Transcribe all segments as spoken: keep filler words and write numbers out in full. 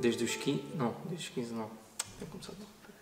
desde os quinze, não, desde os quinze não, tenho começado.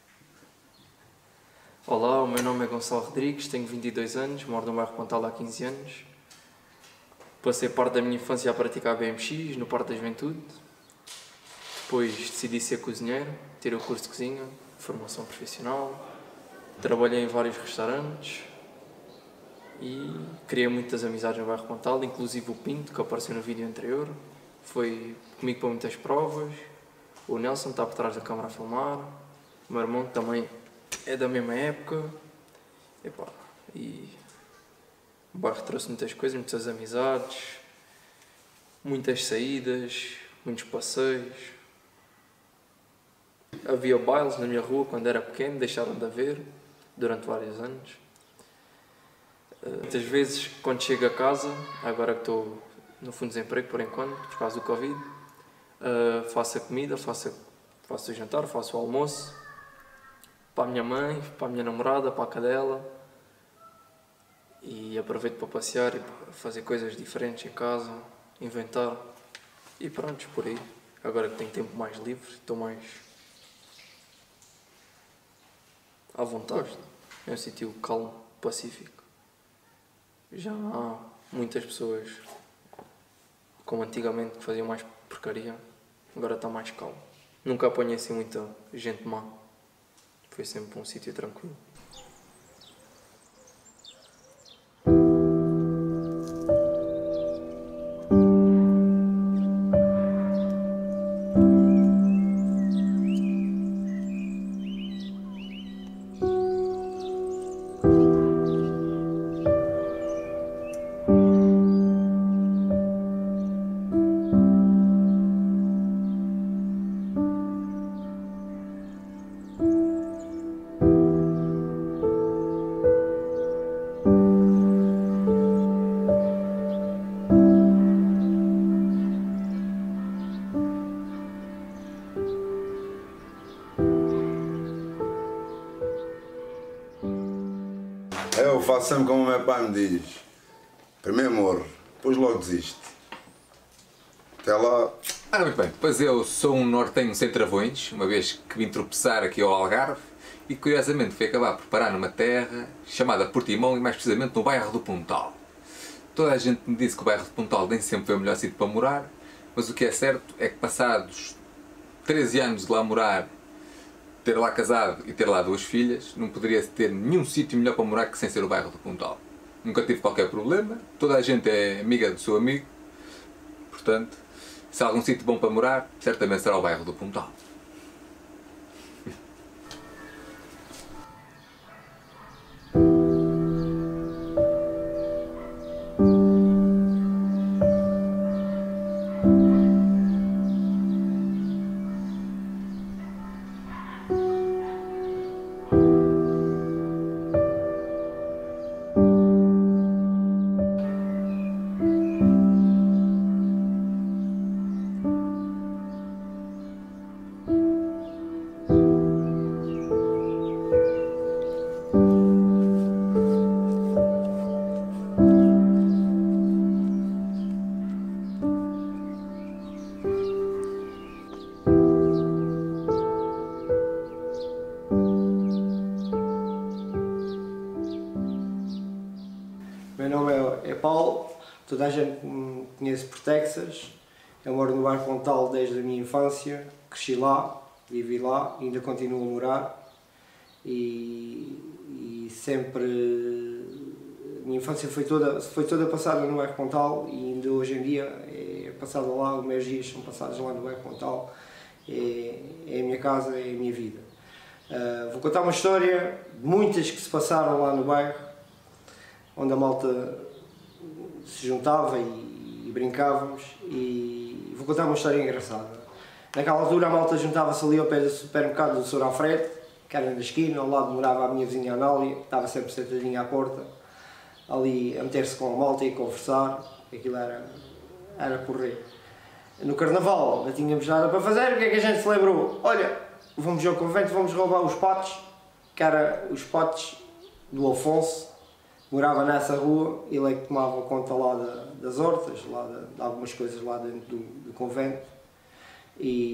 Olá, o meu nome é Gonçalo Rodrigues, tenho vinte e dois anos, moro no bairro Pontal há quinze anos. Passei parte da minha infância a praticar B M X no Parque da Juventude. Depois decidi ser cozinheiro, tirei o curso de cozinha, formação profissional. Trabalhei em vários restaurantes e criei muitas amizades no bairro Pontal, inclusive o Pinto, que apareceu no vídeo anterior. Foi comigo para muitas provas. O Nelson está por trás da câmara a filmar. O meu irmão também é da mesma época. Epá, e o bairro trouxe muitas coisas, muitas amizades, muitas saídas, muitos passeios. Havia bailes na minha rua quando era pequeno, deixaram de haver durante vários anos. Muitas vezes, quando chego a casa, agora que estou no fundo de desemprego por enquanto, por causa do Covid, faço a comida, faço, a, faço o jantar, faço o almoço para a minha mãe, para a minha namorada, para a cadela, e aproveito para passear e para fazer coisas diferentes em casa, inventar e pronto, por aí. Agora que tenho tempo mais livre, estou mais à vontade. É um sítio calmo, pacífico. Já há muitas pessoas, como antigamente, que faziam mais porcaria, agora está mais calmo. Nunca apanhei assim muita gente má. Foi sempre um sítio tranquilo. Eu faço sempre como o meu pai me diz. Primeiro morro, depois logo desisto. Até lá. Ora, muito bem, pois eu sou um nortenho sem travões, uma vez que vim tropeçar aqui ao Algarve e curiosamente fui acabar por parar numa terra chamada Portimão e mais precisamente no bairro do Pontal. Toda a gente me disse que o bairro do Pontal nem sempre foi o melhor sítio para morar, mas o que é certo é que passados treze anos de lá morar, ter lá casado e ter lá duas filhas, não poderia ter nenhum sítio melhor para morar que sem ser o bairro do Pontal. Nunca tive qualquer problema, toda a gente é amiga do seu amigo, portanto, se há algum sítio bom para morar, certamente será o bairro do Pontal. Meu nome é Paulo, toda a gente me conhece por Texas. Eu moro no bairro Pontal desde a minha infância, cresci lá, vivi lá, ainda continuo a morar e, e sempre a minha infância foi toda, foi toda passada no bairro Pontal e ainda hoje em dia é passada lá, os meus dias são passados lá no bairro Pontal, é, é a minha casa, é a minha vida. Uh, vou contar uma história de muitas que se passaram lá no bairro, onde a malta se juntava e, e brincávamos, e vou contar uma história engraçada. Naquela altura a malta juntava-se ali ao pé do supermercado do senhor Alfredo, que era na esquina, ao lado morava a minha vizinha Anália, que estava sempre sentadinha à porta, ali a meter-se com a malta e a conversar, aquilo era, era correr. No Carnaval não tínhamos nada para fazer, o que é que a gente se lembrou? Olha, vamos ao convento, vamos roubar os patos, que era os patos do Afonso, morava nessa rua, ele é que tomava conta lá da, das hortas, lá de, de algumas coisas lá dentro do, do convento, e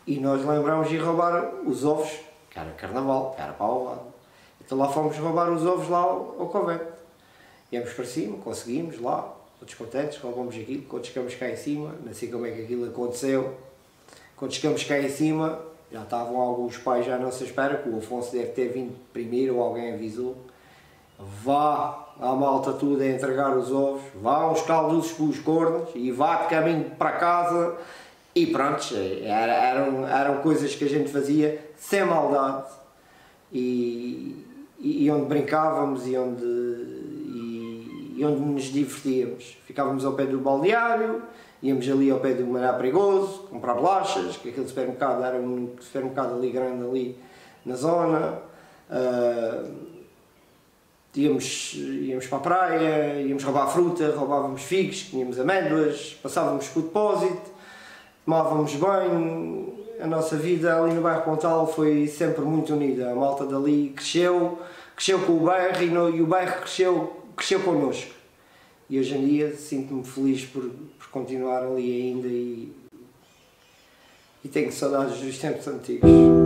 E nós lembramos de ir roubar os ovos, que era carnaval, que era para o lado. Então lá fomos roubar os ovos lá ao, ao convento. Íamos para cima, conseguimos lá, todos contentes, roubamos aquilo, quando chegamos cá em cima, não sei como é que aquilo aconteceu. Quando chegamos cá em cima, já estavam alguns pais já à nossa espera, que o Afonso deve ter vindo primeiro ou alguém avisou. Vá à malta tudo a entregar os ovos, vá uns calduços com os cornos e vá de caminho para casa. E pronto, era, eram, eram coisas que a gente fazia sem maldade e, e, e onde brincávamos e onde, e, e onde nos divertíamos. Ficávamos ao pé do balneário, íamos ali ao pé do Maná Perigoso, comprar bolachas, que aquele supermercado era um supermercado ali grande ali na zona. Uh, íamos, íamos para a praia, íamos roubar fruta, roubávamos figos, tínhamos amêndoas, passávamos por o depósito. Tomávamos bem, a nossa vida ali no bairro Pontal foi sempre muito unida. A malta dali cresceu, cresceu com o bairro e, no, e o bairro cresceu, cresceu connosco. E hoje em dia sinto-me feliz por, por continuar ali ainda e, e tenho saudades dos tempos antigos.